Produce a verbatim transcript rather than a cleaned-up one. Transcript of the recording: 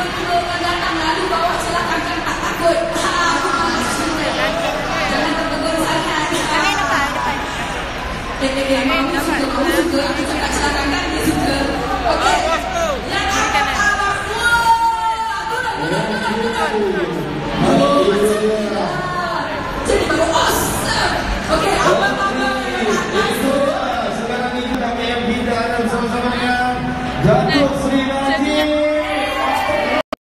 dulu datang lalu bawa silakan kan tak takut. Jangan terpegun sangat. Dia mau suka, mau suka, aku cakap silakan kan dia suka. Okey. Yang akan awak. Wah, turun, turun, turun, turun.